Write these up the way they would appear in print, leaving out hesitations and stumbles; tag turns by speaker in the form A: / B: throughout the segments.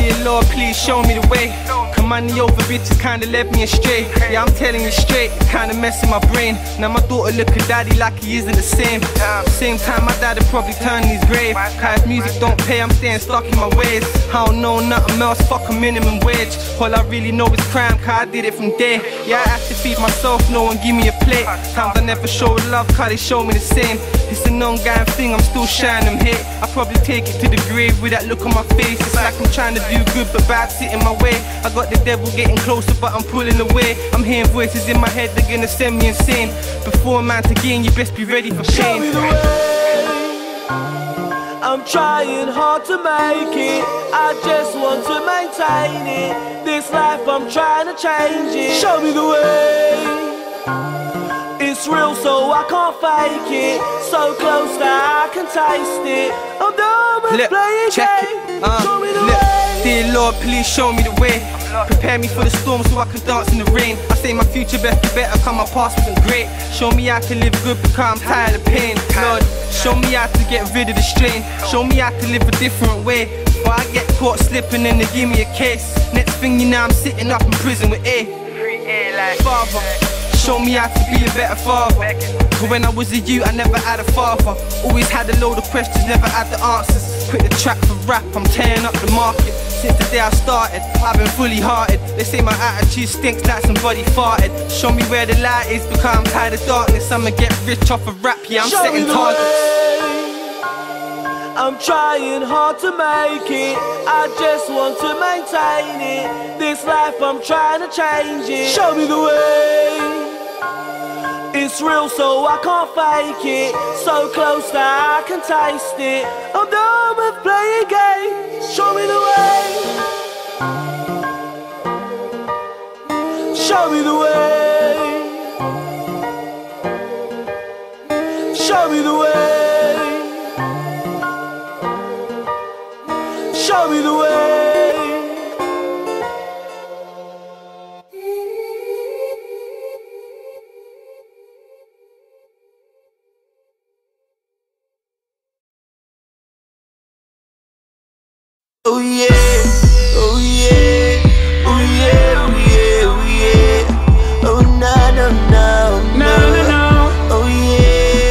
A: Dear Lord, please show me the way. Cause money over bitches kinda led me astray. Yeah, I'm telling you straight, it's kinda messing my brain. Now my daughter look at daddy like he isn't the same. Same time my dad would probably turn in his grave. Cause if music don't pay, I'm staying stuck in my ways. I don't know nothing else, fuck a minimum wage. All I really know is crime, cause I did it from day. Yeah, I have to feed myself, no one give me a plate. Times I never showed love, cause they show me the same. It's a non-gang thing, I'm still shying them hate. I probably take it to the grave with that look on my face. It's like I'm trying to do good but bad sit in my way. I got the devil getting closer but I'm pulling away. I'm hearing voices in my head, they're gonna send me insane. Before a man to gain, you best be ready for pain.
B: Show me the way. I'm trying hard to make it, I just want to maintain it. This life I'm trying to change it. Show me the way. It's real so I can't fake it. So close that I can taste it. I'm done with playing games. Show me the way.
A: Dear Lord, please show me the way. Prepare me for the storm so I can dance in the rain. I say my future best be better cause my past wasn't great. Show me how to live good because I'm tired of pain. Lord, show me how to get rid of the strain. Show me how to live a different way. Before I get caught slipping and they give me a case. Next thing you know I'm sitting up in prison with A. Father, show me how to be a better father. Cause when I was a youth I never had a father. Always had a load of questions, never had the answers. Quit the track for rap, I'm tearing up the market. Since the day I started, I've been fully hearted. They say my attitude stinks like somebody farted. Show me where the light is because I'm tired of darkness. I'ma get rich off of rap, yeah, I'm setting targets.
B: I'm trying hard to make it, I just want to maintain it. This life I'm trying to change it. Show me the way. It's real so I can't fake it. So close that I can taste it. I'm done with playing games. Show me the way. Show me the way. Show me the way. Show me the way.
C: Oh yeah, oh yeah, oh yeah, oh yeah, oh yeah. Oh no, no, no, no, no. Oh yeah.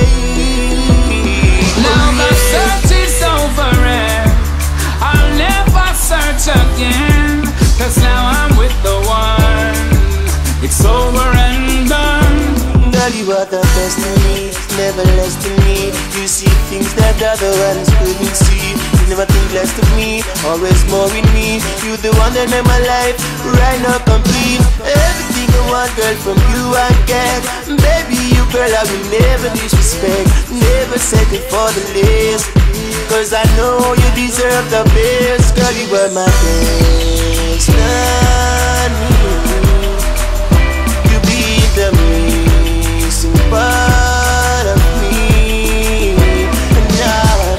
D: Now the search is over and I'll never search again. Cause now I'm with the one. It's over and done.
C: Girl, you are the best to me, never less to me. You see things that other ones couldn't see. Never think less of me, always more in me. You the one that made my life right now complete. Everything I want, girl, from you I get. Baby, you girl, I will never disrespect. Never settle for the least. Cause I know you deserve the best. Girl, you were my best. You be the missing part of me. And now I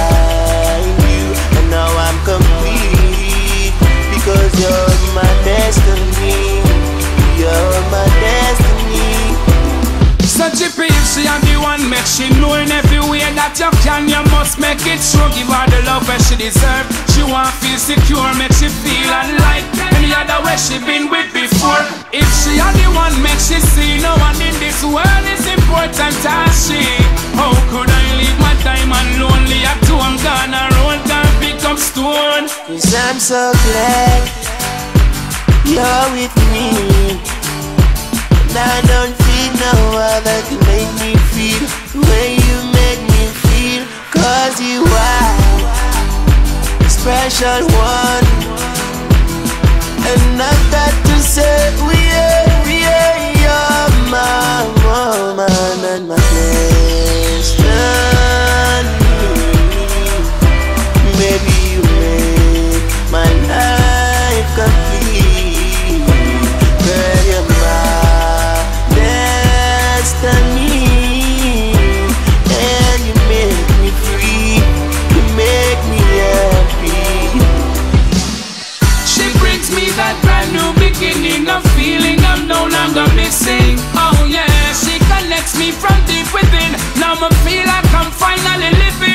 C: complete, because you're my destiny. You're my destiny.
D: So Jippy, if she and the one, make she know in every way that you can, you must make it true. Give her the love where she deserve. She want feel secure, make she feel unlike any other way she been with before. If she and the one, make she see no one in this world is important as she. How could I leave my time and lonely at home? Gonna roll down, pick up stone.
C: Cause I'm so glad you're with me. And I don't feel no other can make me feel the way you make me feel. Cause you are a special one. And I've got to say, yeah, you're my woman and my destiny. Baby, you make my life complete. Girl, you're my destiny. And you make me free. You make me happy.
D: She brings me that brand new beginning, a feeling I'm no longer missing. Oh yeah, she connects me from deep within. Now I feel like I'm finally living.